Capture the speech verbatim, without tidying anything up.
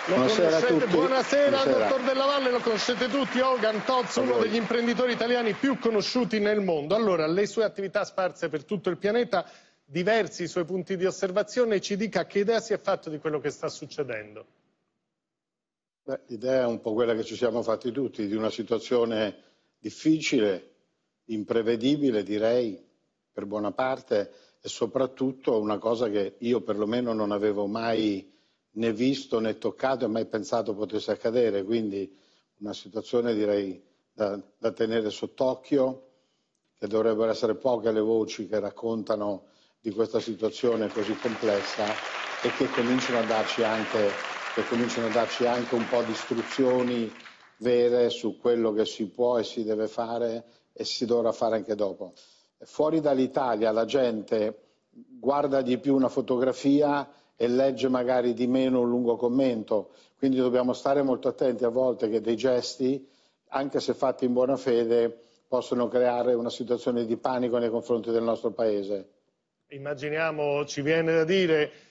Buonasera a tutti. Buonasera, Buonasera. dottor Della Valle, lo conoscete tutti, Hogan Tozzo, uno degli imprenditori italiani più conosciuti nel mondo. Allora, le sue attività sparse per tutto il pianeta, diversi suoi punti di osservazione, ci dica che idea si è fatto di quello che sta succedendo. L'idea è un po' quella che ci siamo fatti tutti, di una situazione difficile, imprevedibile direi, per buona parte, e soprattutto una cosa che io perlomeno non avevo mai né visto né toccato e mai pensato potesse accadere, quindi una situazione direi da, da tenere sott'occhio, che dovrebbero essere poche le voci che raccontano di questa situazione così complessa e che cominciano a darci anche, che cominciano a darci anche un po' di istruzioni vere su quello che si può e si deve fare e si dovrà fare anche dopo. Fuori dall'Italia la gente guarda di più una fotografia e legge magari di meno un lungo commento, quindi dobbiamo stare molto attenti a volte che dei gesti, anche se fatti in buona fede, possono creare una situazione di panico nei confronti del nostro paese. Immaginiamo, ci viene da dire,